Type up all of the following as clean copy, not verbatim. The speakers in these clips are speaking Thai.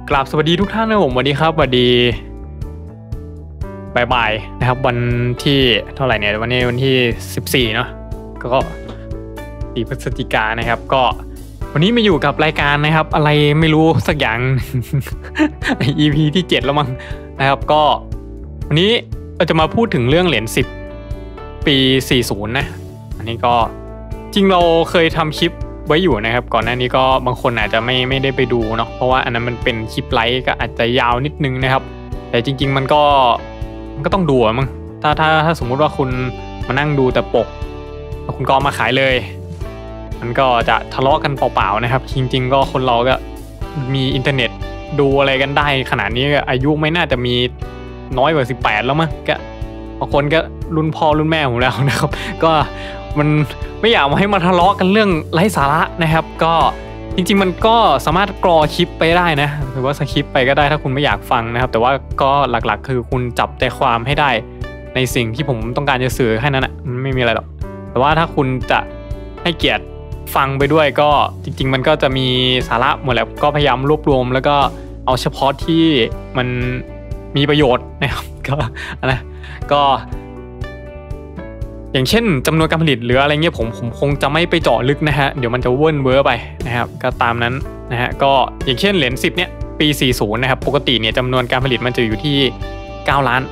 กราบสวัสดีทุกท่านนะผมสวัสดีครับสวัสดีบ่ายๆนะครับวันที่เท่าไหร่เนี่ยวันนี้วันที่14เนาะก็4 พฤศจิกายนนะครับก็วันนี้มาอยู่กับรายการนะครับอะไรไม่รู้สักอย่าง EP ที่7แล้วมั้งนะครับก็วันนี้เราจะมาพูดถึงเรื่องเหรียญ10ปี40นะอันนี้ก็จริงเราเคยทำคลิปไว้อยู่นะครับก่อนหน้านี้ก็บางคนอาจจะไม่ได้ไปดูเนาะเพราะว่าอันนั้นมันเป็นคลิปไลฟ์ก็อาจจะยาวนิดนึงนะครับแต่จริงๆมันก็ต้องดูมั้งถ้าสมมุติว่าคุณมานั่งดูแต่ปกแล้วคุณก็มาขายเลยมันก็จะทะเลาะกันเปล่าๆนะครับจริงๆก็คนเราก็มีอินเทอร์เน็ตดูอะไรกันได้ขนาดนี้อายุไม่น่าจะมีน้อยกว่า18แล้วมั้งก็บางคนก็รุ่นพ่อรุ่นแม่ผมแล้วนะครับก็มันไม่อยากมาให้มาทะเลาะกันเรื่องไร้สาระนะครับก็จริงๆมันก็สามารถกรอคลิปไปได้นะหรือว่าสคริปต์ไปก็ได้ถ้าคุณไม่อยากฟังนะครับแต่ว่าก็หลักๆคือคุณจับใจความให้ได้ในสิ่งที่ผมต้องการจะสื่อแค่นั้นนะไม่มีอะไรหรอกแต่ว่าถ้าคุณจะให้เกียรติฟังไปด้วยก็จริงๆมันก็จะมีสาระหมดแล้วก็พยายามรวบรวมแล้วก็เอาเฉพาะที่มันมีประโยชน์นะครับก็นะก็อย่างเช่นจำนวนการผลิตหรืออะไรเงี้ยผมคงจะไม่ไปเจาะลึกนะฮะเดี๋ยวมันจะเวิ้นเว้อไปนะครับก็ตามนั้นนะฮะก็อย่างเช่นเหรียญ10เนี่ยปี40นะครับปกติเนี่ยจำนวนการผลิตมันจะอยู่ที่9 ล้าน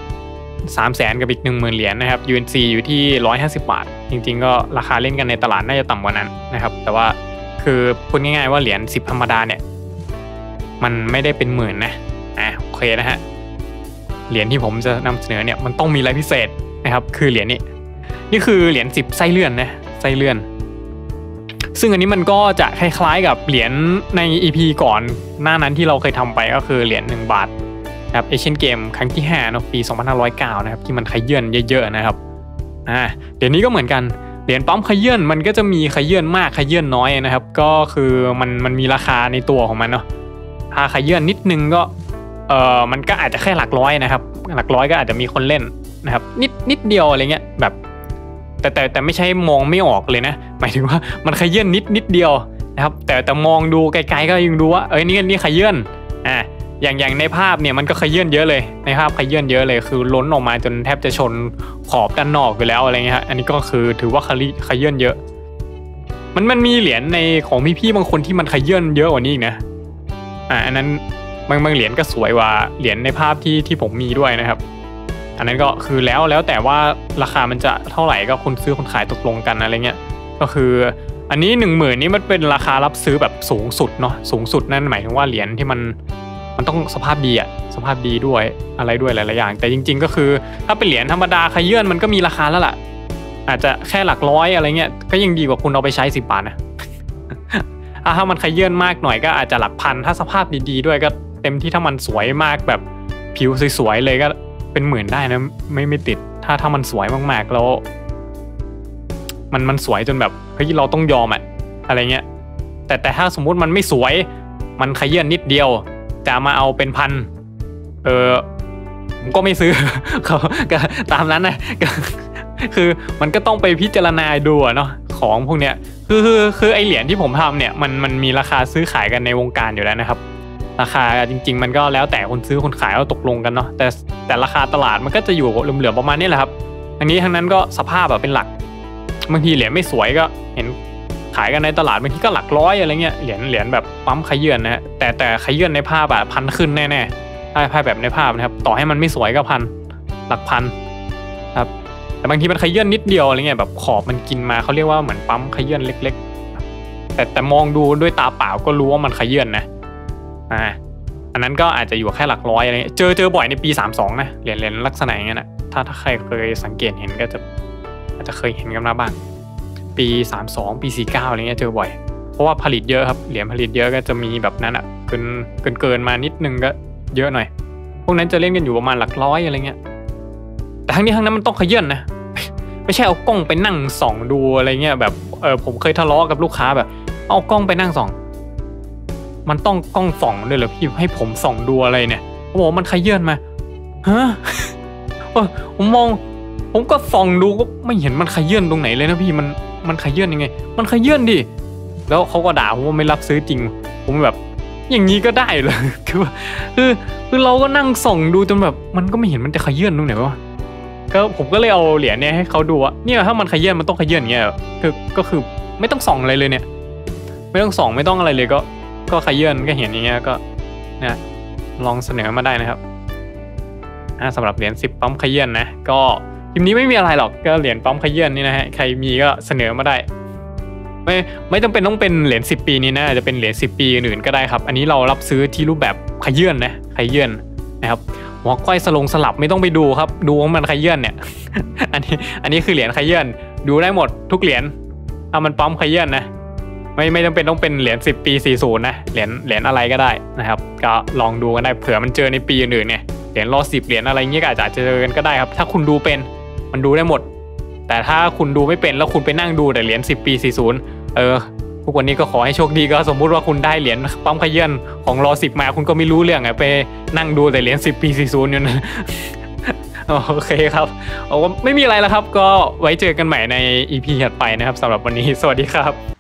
3แสนกับอีก 10,000 เหรียญนะครับ UNC อยู่ที่150 บาทจริงๆก็ราคาเล่นกันในตลาดน่าจะต่ำกว่านั้นนะครับแต่ว่าคือพูดง่ายๆว่าเหรียญ10ธรรมดาเนี่ยมันไม่ได้เป็นหมื่นนะโอเคนะฮะเหรียญที่ผมจะนำเสนอเนี่ยมันต้องมีอะไรพิเศษนะครับคือเหรียญนี่คือเหรียญ10ไส้เลื่อนนะไส้เลื่อนซึ่งอันนี้มันก็จะคล้ายๆกับเหรียญใน EP ก่อนหน้านั้นที่เราเคยทำไปก็คือเหรียญ1 บาทนะครับเอเชียนเกมครั้งที่5เนาะปี2509นะครับที่มันขยื่นเยอะๆนะครับเดี๋ยวนี้ก็เหมือนกันเหรียญปั๊มขยื่นมันก็จะมีขยื่นมากขยื่นน้อยนะครับก็คือมันมีราคาในตัวของมันเนาะถ้าขยื่นนิดนึงก็มันก็อาจจะแค่หลักร้อยนะครับหลักร้อยก็อาจจะมีคนเล่นนะครับนิดเดียวอะไรเงี้ยแบบแต่ไม่ใช่มองไม่ออกเลยนะหมายถึงว่ามันขยื่นนิดเดียวนะครับแต่มองดูไกลๆก็ยังดูว่านี่ขยื่นอย่างในภาพเนี่ยมันก็ขยื่นเยอะเลยในภาพขยื่นเยอะเลยคือล้นออกมาจนแทบจะชนขอบด้านนอกอยู่แล้วอะไรเงี้ยฮะอันนี้ก็คือถือว่าขยื่นเยอะมันมีเหรียญในของพี่ๆบางคนที่มันขยื่นเยอะกว่านี้อีกนะอันนั้นบางเหรียญก็สวยกว่าเหรียญในภาพที่ผมมีด้วยนะครับอันนั้นก็คือแล้วแต่ว่าราคามันจะเท่าไหร่ก็คนซื้อคนขายตกลงกันอะไรเงี้ยก็คืออันนี้ 10,000 นี่มันเป็นราคารับซื้อแบบสูงสุดเนาะสูงสุดนั่นหมายถึงว่าเหรียญที่มันต้องสภาพดีสภาพดีด้วยอะไรด้วยหลายๆอย่างแต่จริงๆก็คือถ้าเป็นเหรียญธรรมดาขยื่นมันก็มีราคาแล้วล่ะอาจจะแค่หลักร้อยอะไรเงี้ยก็ยังดีกว่าคุณเอาไปใช้10 บาทนะ ถ้ามันขยื่นมากหน่อยก็อาจจะหลักพันถ้าสภาพดีๆด้วยก็เต็มที่ถ้ามันสวยมากแบบผิวสวยๆเลยก็เป็นหมื่นได้นะไม่ติดถ้ามันสวยมากๆแล้วมันสวยจนแบบเฮ้ยเราต้องยอมอะไรเงี้ยแต่ถ้าสมมุติมันไม่สวยมันขยื่นนิดเดียวจะมาเอาเป็นพันผมก็ไม่ซื้อ เขาก็ตามนั้นนะคือมันก็ต้องไปพิจารณาดูเนาะของพวกเนี้ยคือไอเหรียญที่ผมทำเนี่ยมันมีราคาซื้อขายกันในวงการอยู่แล้วนะครับราคาจริงๆมันก็แล้วแต่คนซื้อคนขายเอาตกลงกันเนาะแต่ราคาตลาดมันก็จะอยู่เหลือๆประมาณนี้แหละครับอันนี้ทั้งนั้นก็สภาพเป็นหลักบางทีเหรียญไม่สวยก็เห็นขายกันในตลาดบางทีก็หลักร้อยอะไรเงี้ยเหรียญแบบปั๊มขยื่นนะฮะแต่ขยื่นในภาพพันขึ้นแน่ๆถ้าภาพแบบในภาพนะครับต่อให้มันไม่สวยก็พันหลักพันครับแต่บางทีมันขยื่นนิดเดียวอะไรเงี้ยแบบขอบมันกินมาเขาเรียกว่าเหมือนปั๊มขยื่นเล็กๆแต่มองดูด้วยตาเปล่าก็รู้ว่ามันขยื่นนะอันนั้นก็อาจจะอยู่แค่หลักร้อยอะไรเงี้ยเจอบ่อยในปี32นะเหรียญลักษณะอย่างเงี้ยนะถ้าใครเคยสังเกตเห็นก็จะอาจจะเคยเห็นกันมาบ้างปี32ปี49อะไรเงี้ยเจอบ่อยเพราะว่าผลิตเยอะครับเหรียญผลิตเยอะก็จะมีแบบนั้นเกินมานิดนึงก็เยอะหน่อยพวกนั้นจะเล่นกันอยู่ประมาณหลักร้อยอะไรเงี้ยแต่ทั้งนี้ทั้งนั้นมันต้องขยื่นนะไม่ใช่เอากล้องไปนั่งส่องดูอะไรเงี้ยแบบผมเคยทะเลาะกับลูกค้าแบบเอากล้องไปนั่งส่องมันต้องกล้องส่องด้วยเหรอพี่ให้ผมส่องดูอะไรเนี่ยเขาบอกมันขยื่นมาฮะผมก็ส่องดูก็ไม่เห็นมันขยื่นตรงไหนเลยนะพี่มันขยื่นยังไงมันขยื่นดิแล้วเขาก็ด่าผมว่าไม่รับซื้อจริงผมแบบอย่างนี้ก็ได้เลย คือคือคือเราก็นั่งส่องดูจนแบบมันก็ไม่เห็นมันจะขยื่นตรงไหนวะก็ผมก็เลยเอาเหรียญเนี่ยให้เขาดูว่าเนี่ยถ้ามันขยื่นมันต้องขยื่นอย่างเงี้ยก็คือไม่ต้องส่องอะไรเลยเนี่ยไม่ต้องส่องไม่ต้องอะไรเลยก็ขยื่นก็เห็นอย่างเงี้ยก็นะลองเสนอมาได้นะครับสำหรับเหรียญ10ปั๊มขยื่นนะก็ทีมนี้ไม่มีอะไรหรอกก็เหรียญปั๊มขยื่นนี่นะฮะใครมีก็เสนอมาได้ไม่จำเป็นต้องเป็นเหรียญ10 ปีนี้นะอาจจะเป็นเหรียญ10 ปีอื่นๆก็ได้ครับอันนี้เรารับซื้อที่รูปแบบขยื่นนะขยื่นนะครับหัวก้อยสลับไม่ต้องไปดูครับดูว่ามันขยื่นเนี่ย อันนี้คือเหรียญขยื่นดูได้หมดทุกเหรียญถ้ามันปั๊มขยื่นนะไม่จำเป็นต้องเป็นเหรียญ10 ปี40นะเหรียญอะไรก็ได้นะครับก็ลองดูกันได้เผื่อมันเจอในปีอื่นๆเนี่ยเหรียญรอ10เหรียญอะไรเงี้ยก็อาจจะเจอกันก็ได้ครับถ้าคุณดูเป็นมันดูได้หมดแต่ถ้าคุณดูไม่เป็นแล้วคุณไปนั่งดูแต่เหรียญ10 ปี40ทุกวันนี้ก็ขอให้โชคดีก็สมมุติว่าคุณได้เหรียญปั๊มขยื่นของรอ10มาคุณก็ไม่รู้เรื่องไปนั่งดูแต่เหรียญ10 ปี40อยู่นะโอเคครับไม่มีอะไรแล้วครับก็ไว้เจอกันใหม่ใน EP ถัดไปนะครับสำหรับวันนี้สวัสดีครับ